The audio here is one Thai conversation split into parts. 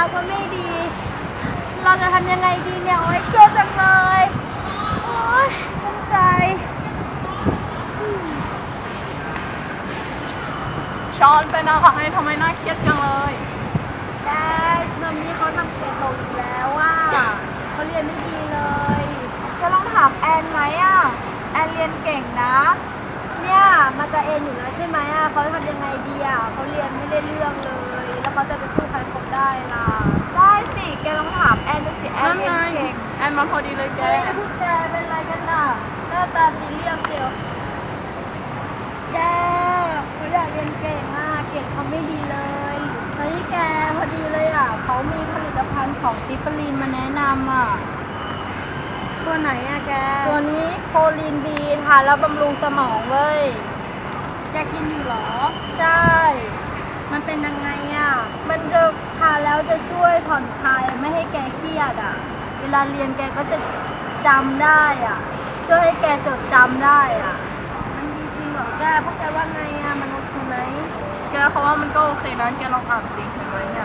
ลักษณ์มันไม่ดีเราจะทำยังไงดีเนี่ยโอ๊ยเครียดจังเลยโอ๊ยตั้งใจช้อนเป็นอะไรทำไมน่าเครียดจังเลยแกมัมมี่เขาทำเกรดตกอีกแล้วว่าเขาเรียนไม่ดีเลยจะลองถามแอนไหมอ่ะแอนเรียนเก่งนะเนี่ยมาจะเอ็นอยู่แล้วใช่ไหมอ่ะเขาทำยังไงดีอ่ะเขาเรียนไม่ได้เรื่องเลยแล้วเขาจะไปสู้ใครเขาได้ล่ะได้สิแกลองถามแอนดูสิแอนเรียนเก่งแอนมาพอดีเลยแกพวกแกเป็นอะไรกันน่ะหน้าตาซีเรียสเดียวแกเขาอยากเรียนเก่งอ่ะเก่งเขาไม่ดีเลยเฮ้ยแกพอดีเลยอ่ะเขามีผลิตภัณฑ์ของกิฟเฟอรีนมาแนะนำอ่ะตัวไหนอ่ะแกตัวนี้โคลีนบีทานแล้วบำรุงสมองเว้ยแกกินอยู่หรอใช่มันเป็นยังไงอ่ะมันจะทานแล้วจะช่วยผ่อนคลายไม่ให้แกเครียดอ่ะเวลาเรียนแกก็จะจำได้อ่ะช่วยให้แกจดจำได้อ่ะมันดีจริงเหรอแกพวกแกว่าไงอ่ะมันโอเคไหมแกเขาว่ามันก็โอเคนะแกลองอ่านสิเห็นไหมเนี่ย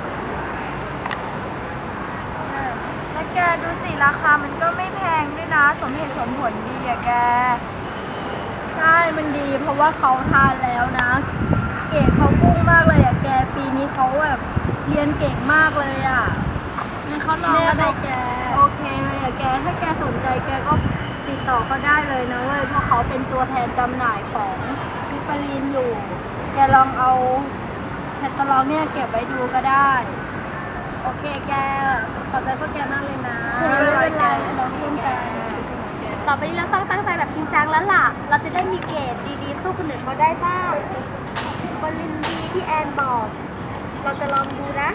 แล้วแกดูสิราคามันก็ไม่แพงด้วยนะสมเหตุสมผลดีอะแกใช่มันดีเพราะว่าเขาทานแล้วนะเก่งเขาพุ่งมากเลยอะแกปีนี้เขาแบบเรียนเก่งมากเลยอะงั้นเขาลองก็ได้แกโอเคเลยอะแกถ้าแกสนใจแกก็ติดต่อเขาได้เลยนะเว้ยเพราะเขาเป็นตัวแทนจำหน่ายของกิฟเฟอรีนอยู่แกลองเอาแคตตาล็อกเนี่ยเก็บไว้ดูก็ได้โอเคแกขอบใจพวกแกมากเลยนะไม่เป็นไรเราร่วมกันต่อไปนี้เราต้องตั้งใจแบบจริงจังแล้วล่ะเราจะได้มีเกรดดีๆสู้คนอื่นเขาได้บ้างบอลลินดีที่แอนบอกเราจะลองดูนะ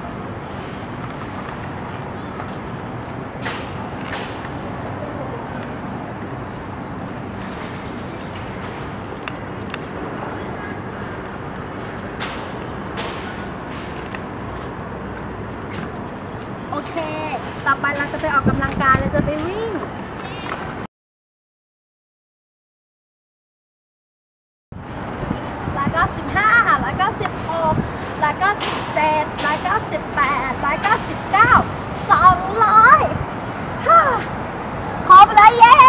โอเคต่อไปเราจะไปออกกำลังกายเราจะไปวิ่งแล้วก็15แล้วก็16แล้วก็17แล้วก็18แล้วก็19 200ครบแล้วเย้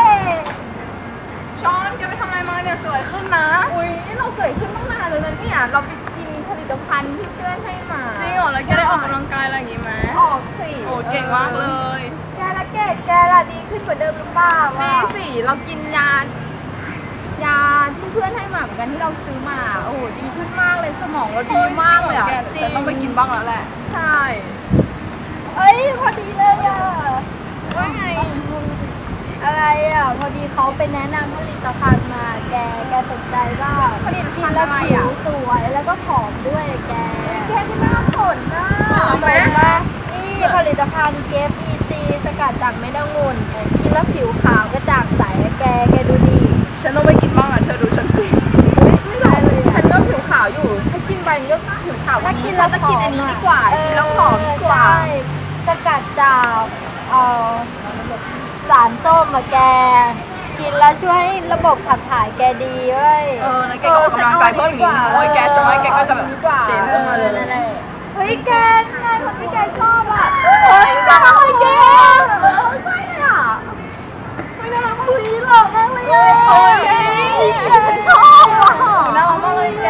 ช้อนแกไปทำอะไรมาเนี่ยสวยขึ้นนะอุ้ยเราสวยขึ้นตั้งนานเลยนะเนี่ยเราไปกินผลิตภัณฑ์ที่เพื่อนให้มาจริงเหรอแล้วแกได้ออกกำลังกายอะไรอย่างงี้ไหมออกสิโอ้เก่งมากเลยแกละเกดแกละดีขึ้นกว่าเดิมหรือเปล่าดีสิเรากินยาที่เพื่อนให้มาเหมือนกันที่เราซื้อมาโอ้โหดีขึ้นมากเลยสมองเราดีมากเลยอ่ะแต่ต้องไปกินบ้างแล้วแหละใช่เอ้ยพอดีเลยอ่ะว่าไงอะไรอ่ะพอดีเขาไปแนะนำผลิตภัณฑ์มาแกสนใจบ้างผลิตภัณฑ์แล้วอะไรอ่ะสวยแล้วก็ผอมด้วยแกที่น่าสนนะไหมนี่ผลิตภัณฑ์เกฟอีซีสกัดจากเม็ดองุ่นกินแล้วผิวขาวกระจ่างใสแกดูดีฉันต้องไปกินบ้างอ่ะเธอดูฉันสิไม่ได้เลยฉันก็ผิวขาวอยู่ถ้ากินไปก็ผิวขาวถ้ากินแล้วจะกินอันนี้ดีกว่ากินแล้วผอมดีกว่าสกัดจากสารส้มอะแกกินแล้วช่วยให้ระบบขับถ่ายแกดีเว้ยแล้วแกก็ออกกำลังกายเพิ่มอีกโอ้ยแกฉันว่าแกก็จะแบบเชฟขึ้นมาเลยเฮ้ยแกใช่คนที่แกชอบอ่ะเฮ้ยน่ารักเลยแกใช่เลยอ่ะไม่น่ารักมากเลยหล่อมากเลยอ่ะโอ้ยแกชอบอ่ะน่ารักมากเลยแก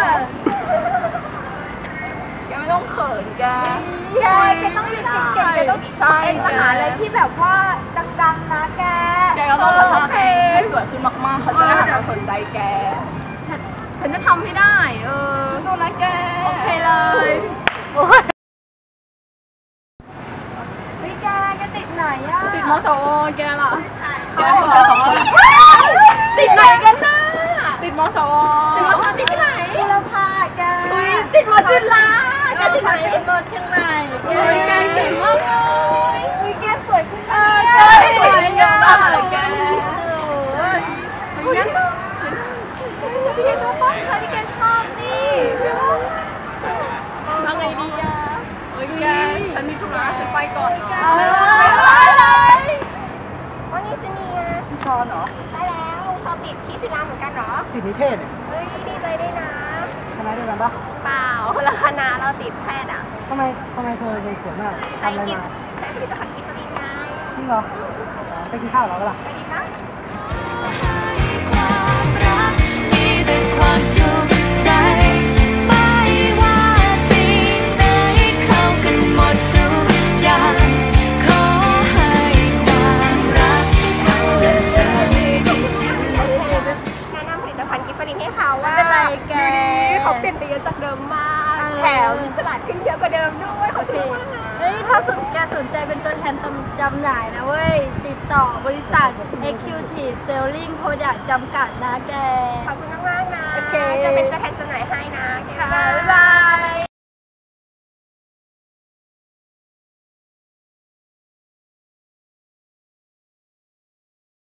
ไม่ต้องเขินแกต้องเรียนเก่งแกต้องใช่เป็นมหาอะไรที่แบบว่าดังๆนะแกก็ต้องทำให้สวยขึ้นมากๆเขาจะได้หันมาสนใจแกฉันจะทำให้ได้สู้ๆนะแกโอเคเลยแกติดไหนอ่ะติดมสวแกล่ะแกติดไหนกันนะติดมสวติดที่ไหนบุรพาแกติดมจุฬาแกติดมเชียงใหม่แกเก่งมากเลยแกสวยขึ้นมาแกสวยเยอะแกงั้นที่แกชอบใช่ที่แกชอบนี่ทำไงดีอ่ะแกฉันมีธุระฉันไปก่อนเนาะวันนี้จะมีพี่ชอนเหรอใช่แล้วสอบติดที่จุฬาเหมือนกันเหรอติดนิเทศเนี่ยดีใจด้วยนะคณะเดียวกันปะเปล่าคนละคณะเราติดแพทย์อ่ะทำไมเธอเลยสวยมากใช้ทำอะไรกินมาใช้ผลิตภัณฑ์กิฟต์ลินไงจริงเหรอไปกินข้าวเหรอกันล่ะไปดีปะความรักมีแต่ความสุขใจไม่ว่าสิ่งไหนเข้ากันหมดทุกอย่างขอให้ความรักเราและเธอได้ดีที่ใจแนะนำผลิตภัณฑ์กิฟต์ลินให้เขาว่าไม่เป็นไรแกดูดิเขาเปลี่ยนไปเยอะจากเดิมมาก แถมฉลาดขึ้นเยอะกว่าเดิมด้วยโอเขาเคถือว่านะเฮ้ย ถ้าแกสนใจเป็นตัวแทนจำหน่ายนะเว้ย ติดต่อบริษัท Executive Selling Product จำกัดนะแกขอบคุณมากๆนะโอเคจะเป็นตัวแทนจำหน่ายให้นะค่ะ บ๊ายบาย